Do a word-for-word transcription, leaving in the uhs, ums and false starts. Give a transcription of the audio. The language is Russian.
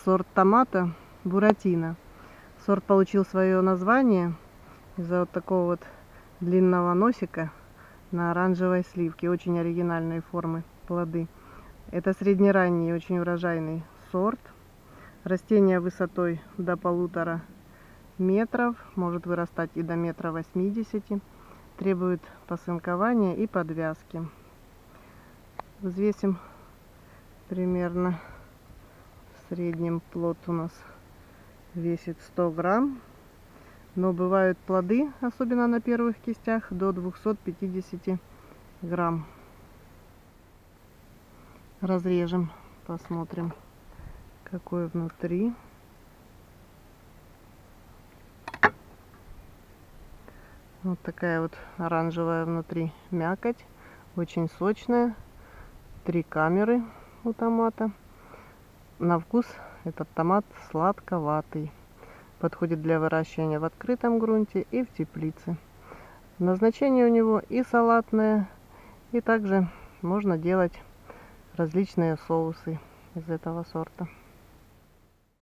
сорт томата Буратино. Сорт получил свое название из-за вот такого вот длинного носика на оранжевой сливке. Очень оригинальной формы плоды. Это среднеранний, очень урожайный сорт. Растение высотой до полутора метров, может вырастать и до метра восьмидесяти. Требует посынкования и подвязки. Взвесим примерно. В среднем плод у нас весит сто грамм. Но бывают плоды, особенно на первых кистях, до двухсот пятидесяти грамм. Разрежем, посмотрим, какой внутри. Вот такая вот оранжевая внутри мякоть, очень сочная. Три камеры у томата. На вкус этот томат сладковатый. Подходит для выращивания в открытом грунте и в теплице. Назначение у него и салатное, и также можно делать различные соусы из этого сорта.